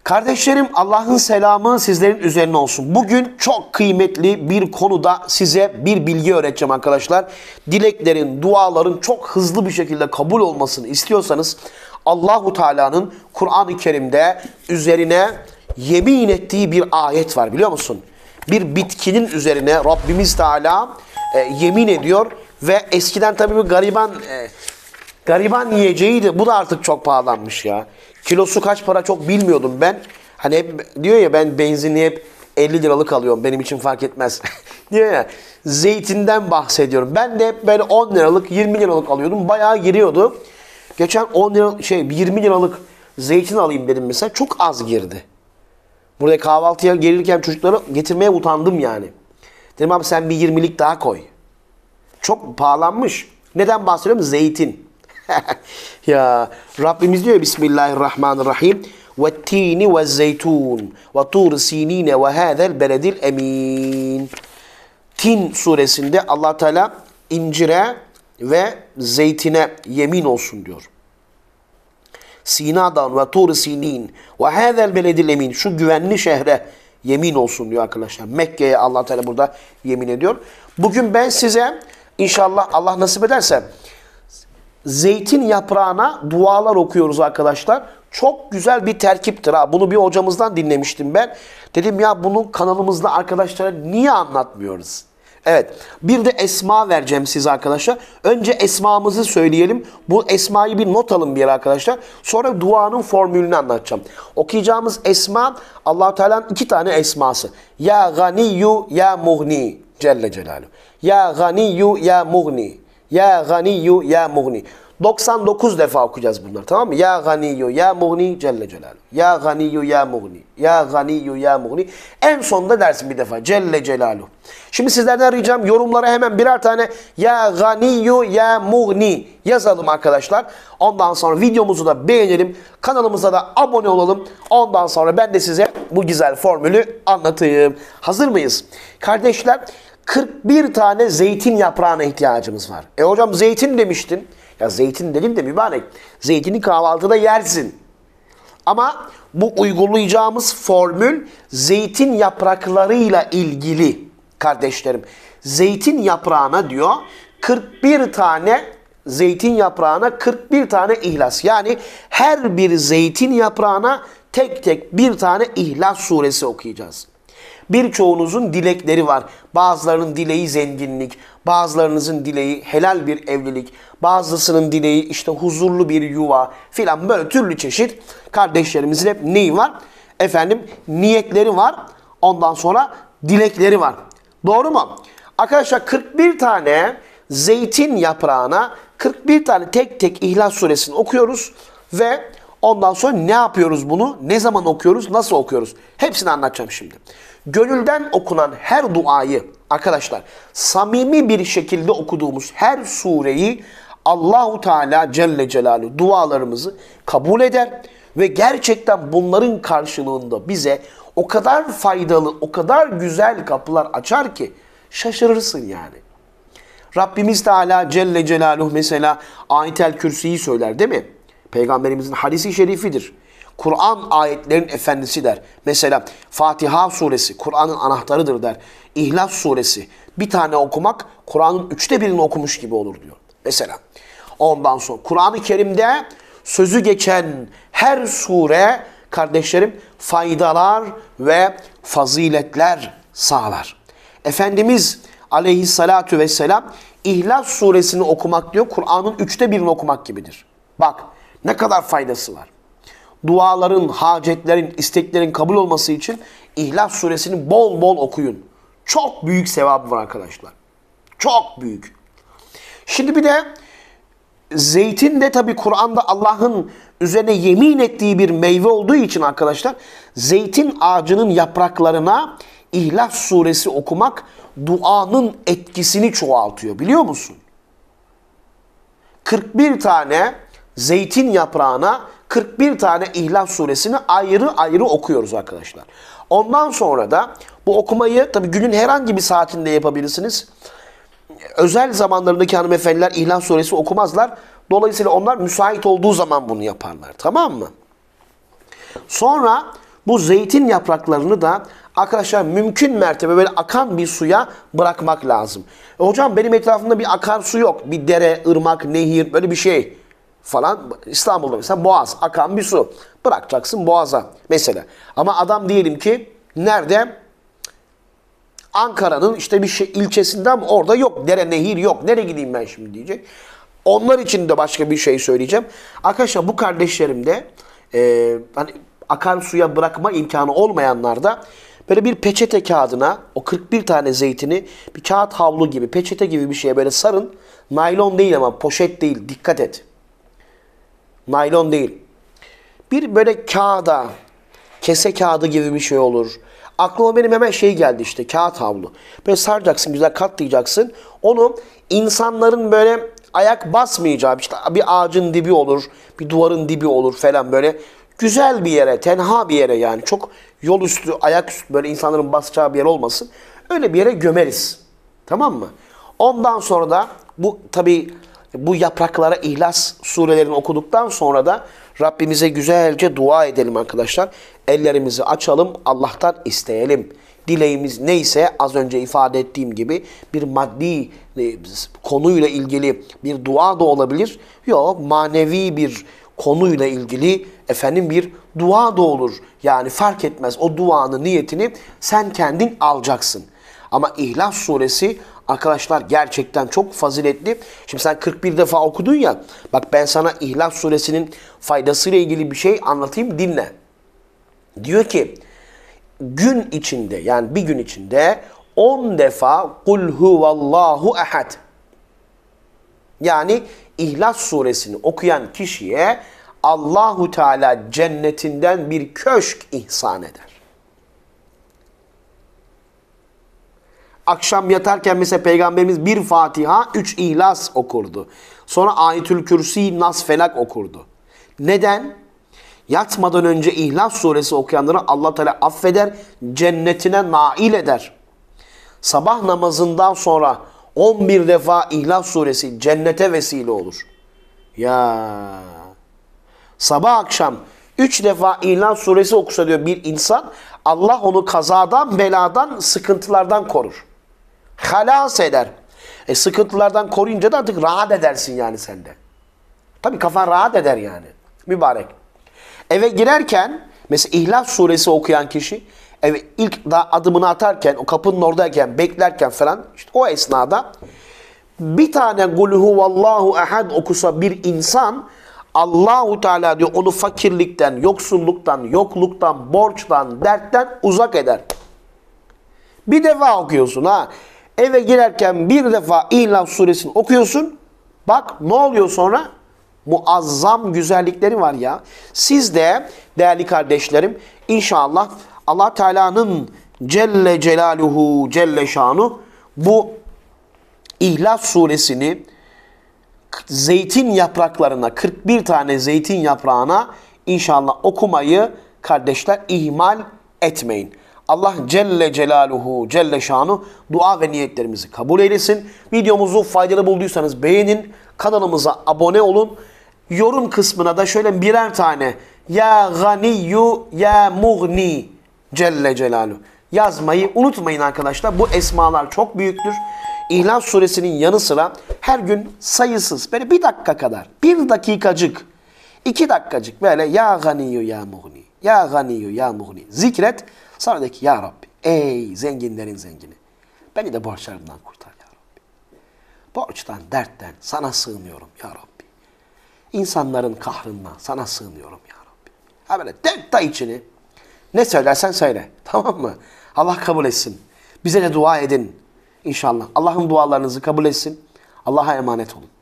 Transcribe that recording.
Kardeşlerim, Allah'ın selamı sizlerin üzerine olsun. Bugün çok kıymetli bir konuda size bir bilgi öğreteceğim arkadaşlar. Dileklerin, duaların çok hızlı bir şekilde kabul olmasını istiyorsanız Allahu Teala'nın Kur'an-ı Kerim'de üzerine yemin ettiği bir ayet var, biliyor musun? Bir bitkinin üzerine Rabbimiz Teala yemin ediyor ve eskiden tabii bir gariban yiyeceğiydi. Bu da artık çok pahalanmış ya. Kilosu kaç para çok bilmiyordum ben. Hani hep diyor ya, ben benzinli hep 50 liralık alıyorum. Benim için fark etmez. Diyor ya, zeytinden bahsediyorum. Ben de hep böyle 10 liralık 20 liralık alıyordum. Bayağı giriyordu. Geçen 10 lira 20 liralık zeytin alayım dedim mesela. Çok az girdi. Buraya kahvaltıya gelirken çocukları getirmeye utandım yani. Dedim abi sen bir 20'lik daha koy. Çok pahalanmış. Neden bahsediyorum? Zeytin. Ya Rabbimiz diyor Bismillahirrahmanirrahim. وَالتِّينِ وَالزَّيْتُونَ وَطُورِ سِينِينَ وَهَذَا الْبَلَدِ الْاَم۪ينَ. Tin suresinde Allah Teala incire ve zeytine yemin olsun diyor. Sina'dan ve Tur Sinin ve hâzel beledil emin, şu güvenli şehre yemin olsun diyor arkadaşlar. Mekke'ye Allah Teala burada yemin ediyor. Bugün ben size inşallah Allah nasip ederse zeytin yaprağına dualar okuyoruz arkadaşlar. Çok güzel bir terkiptir ha. Bunu bir hocamızdan dinlemiştim ben. Dedim ya, bunu kanalımızda arkadaşlara niye anlatmıyoruz? Evet, bir de esma vereceğim size arkadaşlar. Önce esmamızı söyleyelim. Bu esmayı bir not alın bir yere arkadaşlar. Sonra duanın formülünü anlatacağım. Okuyacağımız esma Allah-u Teala'nın 2 tane esması. Ya Ganiyyu Ya Mughni Celle Celaluhu. Ya Ganiyyu Ya Mughni. Ya Ganiyyu Ya Mughni. 99 defa okuyacağız bunları, tamam mı? Ya Ganiyyu Ya Mughni Celle Celaluhu. Ya Ganiyyu Ya Mughni. Ya Ganiyyu Ya Mughni. En sonunda dersin bir defa Celle Celaluhu. Şimdi sizlerden ricam, yorumlara hemen birer tane Ya Ganiyyu Ya Mughni yazalım arkadaşlar. Ondan sonra videomuzu da beğenelim. Kanalımıza da abone olalım. Ondan sonra ben de size bu güzel formülü anlatayım. Hazır mıyız? Kardeşler, 41 tane zeytin yaprağına ihtiyacımız var. Hocam zeytin demiştin. Ya zeytin dedim de mübarek. Zeytini kahvaltıda yersin. Ama bu uygulayacağımız formül zeytin yapraklarıyla ilgili kardeşlerim. Zeytin yaprağına diyor 41 tane zeytin yaprağına 41 tane ihlas. Yani her bir zeytin yaprağına tek tek bir tane İhlas suresi okuyacağız. Birçoğunuzun dilekleri var. Bazılarının dileği zenginlik, bazılarınızın dileği helal bir evlilik, bazısının dileği işte huzurlu bir yuva filan, böyle türlü çeşit kardeşlerimizin hep neyi var? Efendim, niyetleri var. Ondan sonra dilekleri var. Doğru mu? Arkadaşlar 41 tane zeytin yaprağına 41 tane tek tek İhlas suresini okuyoruz ve ondan sonra ne yapıyoruz bunu? Ne zaman okuyoruz? Nasıl okuyoruz? Hepsini anlatacağım şimdi. Gönülden okunan her duayı arkadaşlar, samimi bir şekilde okuduğumuz her sureyi Allahu Teala Celle Celaluhu dualarımızı kabul eder ve gerçekten bunların karşılığında bize o kadar faydalı, o kadar güzel kapılar açar ki şaşırırsın yani. Rabbimiz Teala Celle Celaluhu mesela Ayet-el Kürsi'yi söyler, değil mi? Peygamberimizin hadisi şerifidir. Kur'an ayetlerin efendisi der. Mesela Fatiha suresi Kur'an'ın anahtarıdır der. İhlas suresi bir tane okumak Kur'an'ın 1/3'ünü okumuş gibi olur diyor. Mesela ondan sonra Kur'an-ı Kerim'de sözü geçen her sure kardeşlerim faydalar ve faziletler sağlar. Efendimiz aleyhissalatu vesselam İhlas suresini okumak diyor Kur'an'ın 1/3'ünü okumak gibidir. Bak ne kadar faydası var. Duaların, hacetlerin, isteklerin kabul olması için İhlas suresini bol bol okuyun. Çok büyük sevabı var arkadaşlar. Çok büyük. Şimdi bir de zeytin de tabi Kur'an'da Allah'ın üzerine yemin ettiği bir meyve olduğu için arkadaşlar, zeytin ağacının yapraklarına İhlas suresi okumak duanın etkisini çoğaltıyor, biliyor musun? 41 tane zeytin yaprağına 41 tane İhlas suresini ayrı ayrı okuyoruz arkadaşlar. Ondan sonra da bu okumayı tabii günün herhangi bir saatinde yapabilirsiniz. Özel zamanlarındaki hanımefendiler İhlas suresi okumazlar. Dolayısıyla onlar müsait olduğu zaman bunu yaparlar. Tamam mı? Sonra Bu zeytin yapraklarını da arkadaşlar mümkün mertebe böyle akan bir suya bırakmak lazım. Hocam benim etrafımda bir akarsu yok. Bir dere, ırmak, nehir böyle bir şey falan. İstanbul'da mesela boğaz, akan bir su. Bırakacaksın boğaza mesela. Ama adam diyelim ki nerede? Ankara'nın işte bir şey, ilçesinde ama orada yok. Dere, nehir yok. Nereye gideyim ben şimdi diyecek. Onlar için de başka bir şey söyleyeceğim. Arkadaşlar bu kardeşlerim de hani akan suya bırakma imkanı olmayanlar da böyle bir peçete kağıdına o 41 tane zeytini bir kağıt havlu gibi, peçete gibi bir şeye böyle sarın. Naylon değil ama poşet değil. Dikkat et. Naylon değil. Bir böyle kağıda, kese kağıdı gibi bir şey olur. Aklıma benim hemen şey geldi işte kağıt havlu. Böyle saracaksın, güzel katlayacaksın. Onu insanların böyle ayak basmayacağı işte bir ağacın dibi olur, bir duvarın dibi olur falan böyle. Güzel bir yere, tenha bir yere yani çok yol üstü, ayak üstü böyle insanların basacağı bir yer olmasın. Öyle bir yere gömeriz. Tamam mı? Ondan sonra da bu tabii bu yapraklara İhlas surelerini okuduktan sonra da Rabbimize güzelce dua edelim arkadaşlar. Ellerimizi açalım, Allah'tan isteyelim. Dileğimiz neyse az önce ifade ettiğim gibi bir maddi konuyla ilgili bir dua da olabilir. Yok, manevi bir konuyla ilgili bir dua da olur. Yani fark etmez, o duanın niyetini sen kendin alacaksın. Ama İhlas suresi arkadaşlar gerçekten çok faziletli. Şimdi sen 41 defa okudun ya. Bak ben sana İhlas suresinin faydasıyla ilgili bir şey anlatayım, dinle. Diyor ki gün içinde yani bir gün içinde 10 defa kul huvallahu ehad. Yani İhlas suresini okuyan kişiye Allahu Teala cennetinden bir köşk ihsan eder. Akşam yatarken mesela Peygamberimiz bir Fatiha, 3 İhlas okurdu. Sonra Ayetül Kürsi, Nas, Felak okurdu. Neden? Yatmadan önce İhlas suresi okuyanları Allah Teala affeder, cennetine nail eder. Sabah namazından sonra 11 defa İhlas suresi cennete vesile olur. Ya sabah akşam 3 defa İhlas suresi okusa diyor bir insan, Allah onu kazadan, beladan, sıkıntılardan korur. Halas eder. Sıkıntılardan koruyunca da artık rahat edersin yani sende. Tabii kafan rahat eder yani. Mübarek. Eve girerken mesela İhlas suresi okuyan kişi eve ilk daha adımını atarken, o kapının oradayken, beklerken falan işte o esnada bir tane kul huvallahu ehad okusa bir insan, Allahu Teala diyor onu fakirlikten, yoksulluktan, yokluktan, borçtan, dertten uzak eder. Bir defa okuyorsun ha. Eve girerken bir defa İhlas suresini okuyorsun. Bak ne oluyor sonra? Muazzam güzellikleri var ya. Siz de değerli kardeşlerim inşallah Allah Teala'nın Celle Celaluhu Celle Şanu bu İhlas suresini zeytin yapraklarına 41 tane zeytin yaprağına inşallah okumayı kardeşler ihmal etmeyin. Allah Celle Celaluhu Celle Şanu dua ve niyetlerimizi kabul eylesin. Videomuzu faydalı bulduysanız beğenin. Kanalımıza abone olun. Yorum kısmına da şöyle birer tane Ya Ganiyyu Ya Mughni Celle Celaluhu yazmayı unutmayın arkadaşlar. Bu esmalar çok büyüktür. İhlas suresinin yanı sıra her gün sayısız böyle bir dakika kadar, bir dakikacık, 2 dakikacık böyle Ya Ganiyyu Ya Mughni Ya Ganiyyu Ya Mughni zikret. Sonra de ki Ya Rabbi ey zenginlerin zengini beni de borçlarımdan kurtar Ya Rabbi. Borçtan, dertten sana sığınıyorum Ya Rabbi. İnsanların kahrından sana sığınıyorum Ya Rabbi. Ha böyle dök da içini. Ne söylersen söyle. Tamam mı? Allah kabul etsin. Bize de dua edin. İnşallah. Allah'ın dualarınızı kabul etsin. Allah'a emanet olun.